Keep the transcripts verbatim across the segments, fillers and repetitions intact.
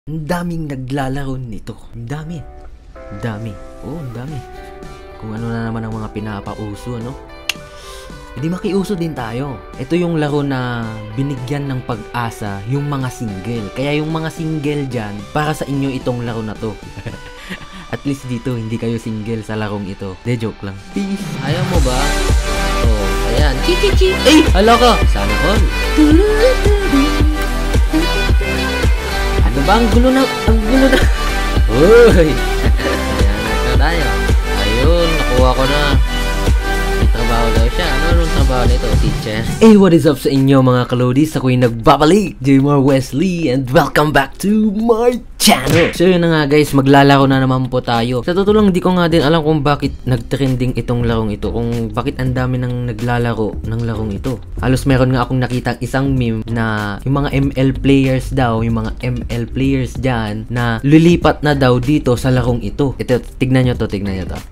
Ang daming naglalaro nito. Ang dami. Ang dami. Oo, ang dami. Kung ano na naman ang mga pinapauso, ano? Hindi makiuso din tayo. Ito yung laro na binigyan ng pag-asa yung mga single. Kaya yung mga single dyan, para sa inyo itong laro na to. At least dito, hindi kayo single sa larong ito. De, joke lang. Peace. Ayaw mo ba? Oh, ayan. Chichichi. Eh, hala ka. Sana all. Ano ba? Ang gulo na. Ang gulo na. Uy. Ayan na tayo. Ayun, nakuha ko na. May trabaho daw siya. Ano anong trabaho nito, teacher? Hey, what is up sa inyo mga kalodis? Ako'y nagbabalik, Jmar Wesley, and welcome back to my channel. So yun na nga guys, maglalaro na naman po tayo. Sa totoo lang, di ko nga din alam kung bakit nagtrending itong larong ito. Kung bakit ang dami nang naglalaro ng larong ito. Halos meron nga akong nakita isang meme na yung mga M L players daw, yung mga M L players dyan, na lilipat na daw dito sa larong ito. Ito, tignan nyo to, tignan nyo to.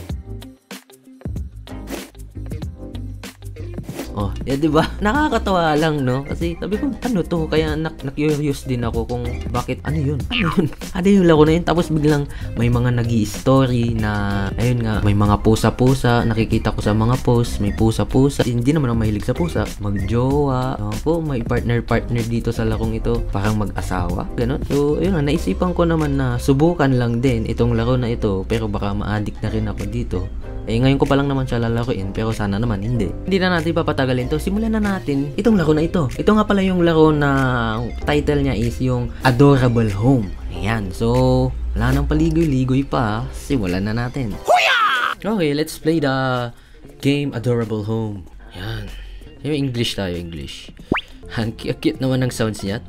Oh, yeah, di ba? Nakakatawa lang, no? Kasi sabi ko, ano to? Kaya na-curious din ako kung bakit, ano yun? Ano yun? Ano yung laro na yun? Tapos biglang may mga nag-i-story na, ayun nga, may mga pusa-pusa. Nakikita ko sa mga post, may pusa-pusa. Hindi naman ako mahilig sa pusa. Magjowa. Oh, po, may partner-partner dito sa larong ito. Parang mag-asawa. Ganon. So, ayun nga, naisipan ko naman na subukan lang din itong laro na ito. Pero baka ma-addict na rin ako dito. Eh, ngayon ko pa lang naman siya lalaruin, pero sana naman hindi. Hindi na natin papatagalin to. Simulan na natin itong laro na ito. Ito nga pala yung laro na title niya is yung Adorable Home. Ayan. So, wala nang paligoy-ligoy pa. Simulan na natin. Okay, let's play the game Adorable Home. Ayan. Yung English tayo, English. Ang cute naman ng sounds niya.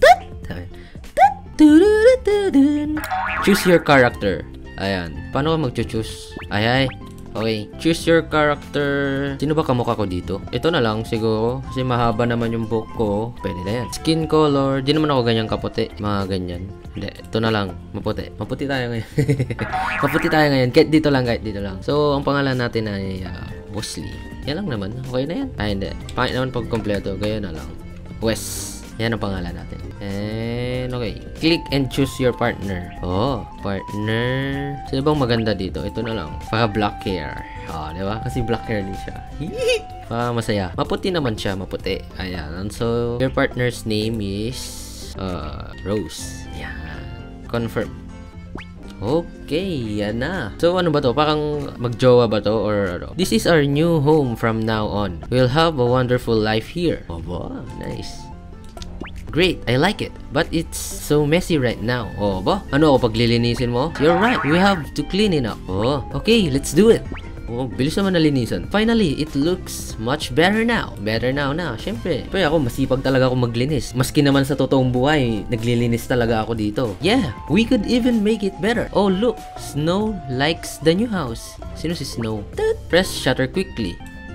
Choose your character. Ayan. Paano ka mag-choose? Ay, ay. Okay, choose your character. Sino ba kamukha ko dito? Ito na lang siguro. Kasi mahaba naman yung buhok ko. Pwede na yan. Skin color. Di naman ako ganyan kaputi. Mga ganyan. Hindi, ito na lang. Maputi. Maputi tayo ngayon. Maputi tayo ngayon. Kahit dito lang, kahit dito lang. So, ang pangalan natin ay uh, Wesley. Yan lang naman. Okay na yan. Ay, hindi. Pangit naman pag kompleto. Gaya na lang. Wes. Yan ang pangalan natin. And, okay. Click and choose your partner. Oh, partner. Sino bang maganda dito? Ito na lang. Para black hair. Oh, di ba? Kasi black hair din siya. Para masaya. Maputi naman siya. Maputi. Ayan. And so, your partner's name is uh, Rose. Yan. Confirm. Okay, yan na. So, ano ba to? Parang magjowa ba to? Or ano? This is our new home from now on. We'll have a wonderful life here. Oh, wow. Nice. Great, I like it. But it's so messy right now. Oh, ba? Ano ako paglilinisin mo? You're right, we have to clean it up. Oh, okay, let's do it. Oh, bilis naman nalinisan. Finally, it looks much better now. Better now na, syempre. Pero ako, masipag talaga ako maglinis. Maski naman sa totoong buhay, naglilinis talaga ako dito. Yeah, we could even make it better. Oh, look, Snow likes the new house. Sino si Snow? Press shutter quickly.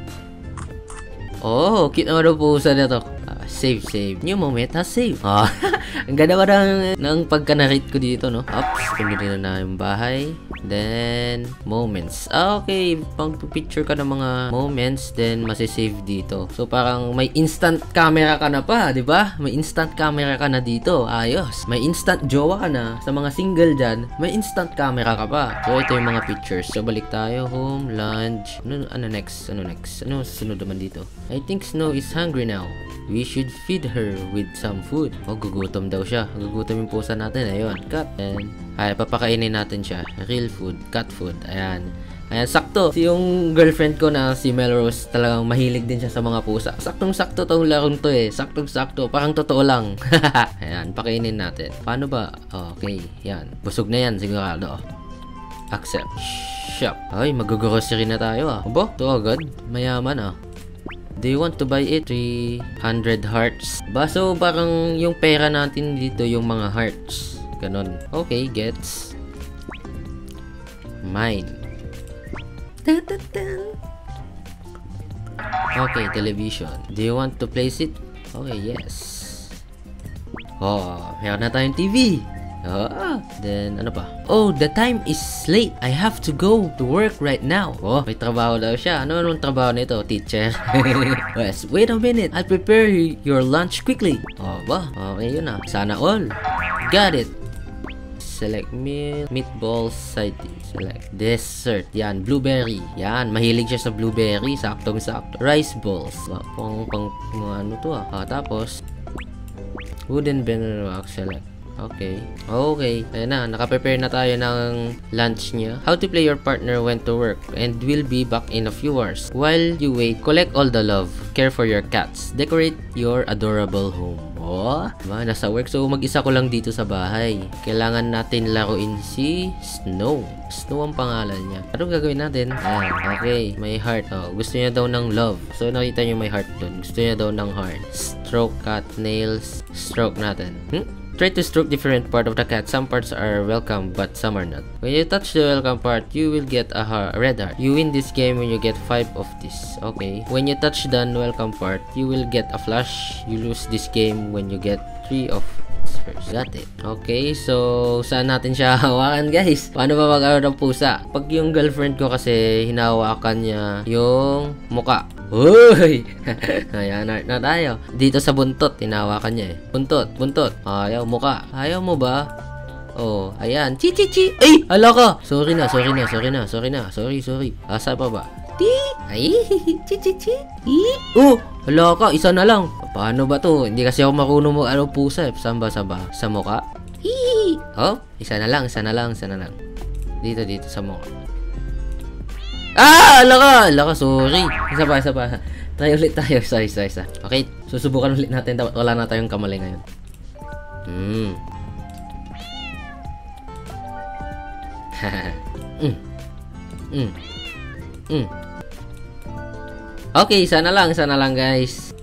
Oh, cute naman ang pusa na to. Save, save. New moment has save. Oh, ang ganda ba ng, ng pagka-narrate ko dito, no? Oops, pinili na yung bahay. Then, moments. Ah, okay. Pag picture ka ng mga moments, then masisave dito. So, parang may instant camera ka na pa, di ba? May instant camera ka na dito. Ayos. May instant jowa ka na. Sa mga single dyan, may instant camera ka pa. So, ito yung mga pictures. So, balik tayo. Home, lunch. Ano, ano next? Ano next? Ano susunod naman dito? I think Snow is hungry now. We should feed her with some food. Oh, gugutom daw siya. Gugutom yung pusa natin. Ayun, cut. And, ay, papakainin natin siya. Real food, cat food. Ayan. Ayan, sakto. Si yung girlfriend ko na si Melrose, talagang mahilig din siya sa mga pusa. Saktong-sakto tong larong to eh. Saktong-sakto. Parang totoo lang. Ayan, pakainin natin. Paano ba? Okay, yan. Busog na yan, sigurado. Accept. Shop. Ay, mag-grocery na tayo ah. Aba, ito agad. Mayaman ah. Do you want to buy it? three hundred hearts. Ba, so parang yung pera natin dito yung mga hearts. Ganon. Okay, gets. Mine. Okay, television. Do you want to place it? Okay, yes. Oh, meron na tayong T V. Oh, then ano pa? Oh, the time is late. I have to go to work right now. Oh, may trabaho daw siya. Ano anong trabaho nito, teacher? Yes, wait a minute. I'll prepare your lunch quickly. Oh, ba? Okay, yun na. Sana all. Got it. Select meal. Meatballs, side dish. Select dessert. Yan, blueberry. Yan, mahilig siya sa blueberry. Saktong-sakto. Rice balls. Ah, pang, pang, mga ano to ah. ah tapos, wooden banner wax. Select. Okay. Okay. Ayan na. Nakaprepare na tayo ng lunch niya. How to play your partner went to work and will be back in a few hours. While you wait, collect all the love. Care for your cats. Decorate your adorable home. Oh, diba? Nasa work. So, mag-isa ko lang dito sa bahay. Kailangan natin laruin si Snow. Snow ang pangalan niya. Anong gagawin natin? Ayan. Okay. May heart. Oh, gusto niya daw ng love. So, nakita niyo may heart dun. Gusto niya daw ng heart. Stroke cat nails. Stroke natin. Hmm? Try to stroke different part of the cat. Some parts are welcome, but some are not. When you touch the welcome part, you will get a, heart, a red heart. You win this game when you get five of this. Okay. When you touch the welcome part, you will get a flash. You lose this game when you get three of first. Got it. Okay, so saan natin siya hawakan, guys? Paano ba mag-aro ng pusa? Pag yung girlfriend ko kasi hinawakan niya yung muka. Uy! Ayan, art na tayo. Dito sa buntot, hinawakan niya eh. Buntot, buntot. Ayaw, muka. Ayaw mo ba? Oh, ayan. Chi, chi, chi. Ay! Hala ka! Sorry na, sorry na, sorry na, sorry na. Sorry, sorry. Asa pa ba? Ti! Ay! Chi, chi, chi. I! Oh! Hala ka, isa na lang. Paano ba to? Hindi kasi ako marunong mo ano pusa eh. Saan ba, saan ba? Sa muka? Hi! Oh, isa na lang, isa na lang, isa na lang. Dito, dito, sa muka. Ah! Ala ka! Ala ka, sorry. Isa pa, isa pa. Try ulit tayo. Sorry, sorry, sorry. Okay, susubukan ulit natin. Wala na tayong kamali ngayon. Hmm. mm. Mm. Mm. Okay, sana lang, sana lang, guys.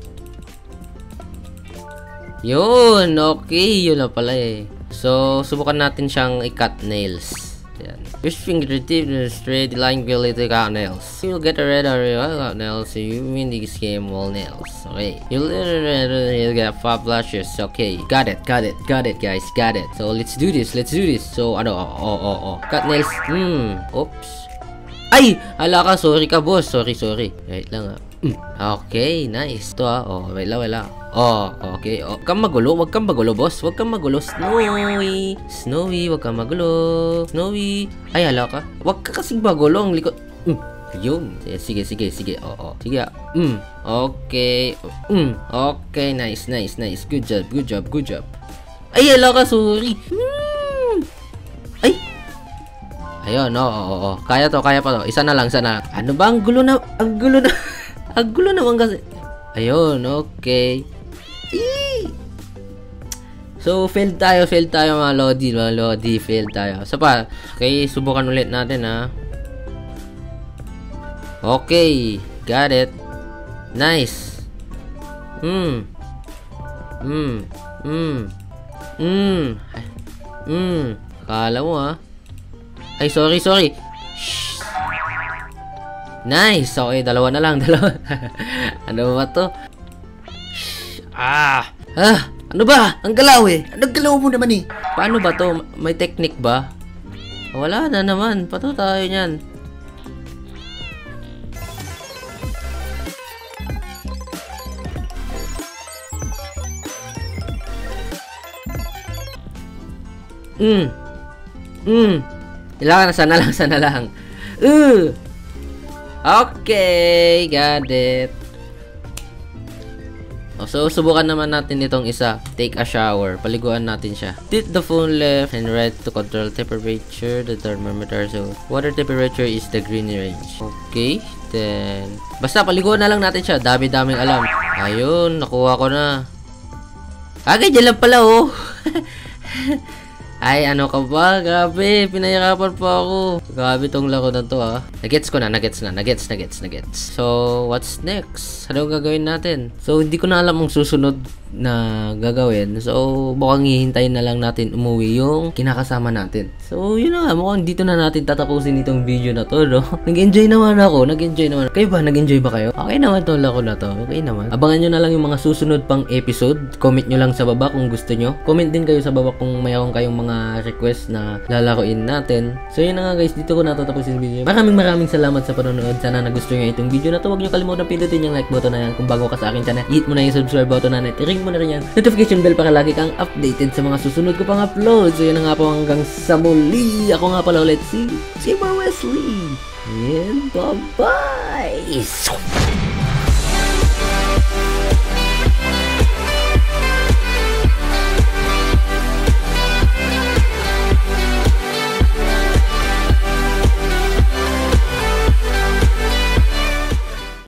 Yun, okay. Yun na pala eh. So, subukan natin siyang i-cut nails. Yan. Which fingertip is straight line will it cut nails? You'll get a red or cut nails. So you win this game all nails. Okay. You'll, you'll get five flashes. Okay. Got it. Got it. Got it, guys. Got it. So let's do this. Let's do this. So ano? Oh, oh, oh, oh. Cut nails. Hmm. Oops. Ay! Ala ka. Sorry ka, boss. Sorry, sorry. Wait lang ah. Okay. Nice. Ito ah. Oh, wait lang, wait lang. Oh, okay. Oh, wag kang magulo. Wag kang magulo, boss. Wag kang magulo. Snowy. Snowy, wag kang magulo. Snowy. Ay, hala ka. Wag ka kasing magulo. Ang likod. Mm. Yun. Sige, sige, sige. Oo, oh, oh. Sige. Mm. Okay. Mm. Okay. Nice, nice, nice. Good job, good job, good job. Ay, hala ka. Sorry. Mm. Ay. Ayun, oo, oo, oo. Kaya to, kaya pa to. Isa na lang, isa na lang. Ano ba? Ang gulo na. Ang gulo na. Ang gulo naman kasi. Ayun, okay. Eee! So, failed tayo, failed tayo mga Lodi, mga Lodi, failed tayo. So pa, okay, subukan ulit natin ha. Okay, got it. Nice. Hmm. Hmm. Hmm. Hmm. Hmm. Akala mo ha. Ay, sorry, sorry. Shh. Nice. Okay, dalawa na lang, dalawa. Ano ba to? Ah! Ah! Ano ba? Ang galaw eh! Anong galaw mo naman eh? Paano ba to? May technique ba? Wala na naman. Pato tayo niyan. Hmm. Hmm. Kailangan na sana lang, sana lang. Uh! Okay, got it. So, subukan naman natin itong isa. Take a shower. Paliguan natin siya. Tilt the phone left and right to control temperature. The thermometer. So, water temperature is the green range. Okay. Then, basta paliguan na lang natin siya. Dami-daming alam. Ayun, nakuha ko na. Ah, ganyan lang pala, oh. Ay, ano ka ba? Grabe, pinahirapan pa ako. Grabe tong laro na to, ah. Nagets ko na, nagets na, nagets, nagets, nagets. So, what's next? Ano gagawin natin? So, hindi ko na alam ang susunod na gagawin. So, mukhang hihintayin na lang natin umuwi yung kinakasama natin. So, yun na nga. Mukhang dito na natin tatapusin itong video na to, no? Nag-enjoy naman ako. Nag-enjoy naman. Kayo ba? Nag-enjoy ba kayo? Okay naman tong laro na to. Okay naman. Abangan nyo na lang yung mga susunod pang episode. Comment nyo lang sa baba kung gusto nyo. Comment din kayo sa baba kung mayroon kayong mga mga request na lalaroin natin. So yun na nga guys, dito ko natatapos yung video. Maraming maraming salamat sa panonood. Sana nagustuhan nyo itong video na to. Huwag nyo kalimutan pindutin yung like button na yan. Kung bago ka sa akin channel, hit mo na yung subscribe button na yan. I-ring mo na rin yan notification bell para lagi kang updated sa mga susunod ko pang upload. So yun na nga po, hanggang sa muli. Ako nga pala ulit si Simmer Wesley. And bye-bye!